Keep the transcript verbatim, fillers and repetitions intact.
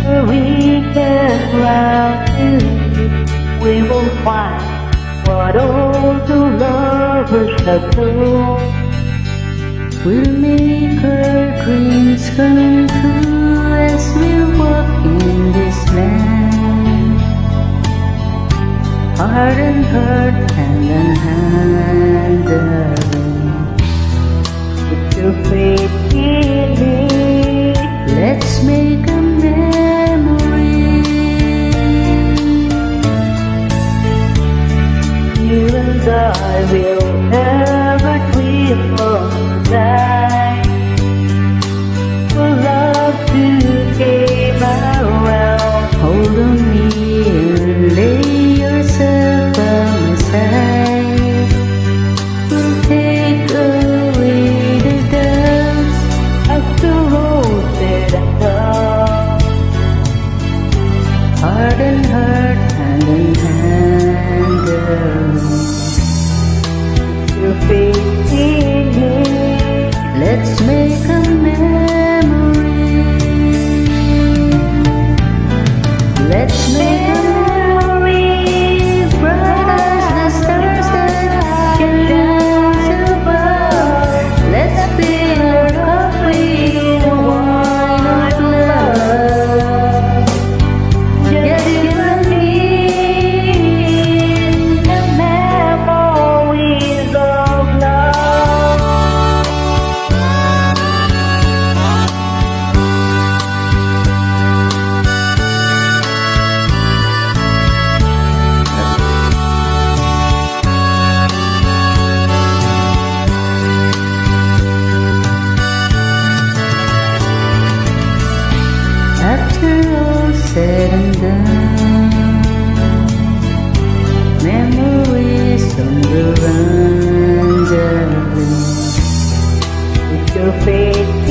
we can round to, we will find what all the lovers have told. We'll make our dreams come true as we walk in this land. Heart and heart, hand in hand, darling. Put your faith in me. Let's make a memory. You and I will never dream of that. For love to came around. Hold on me and lay yourself by my side. We'll take away the doubts As the road that I love. Heart and heart, hand in hand, girl. Your faith in me. Let's make a memory. Let's make a memory, bright as the stars that shines above. Let's fill our cup with the wine of love. Just you and me, The memories of love. after all said and done, memories on the run, darling. Put your faith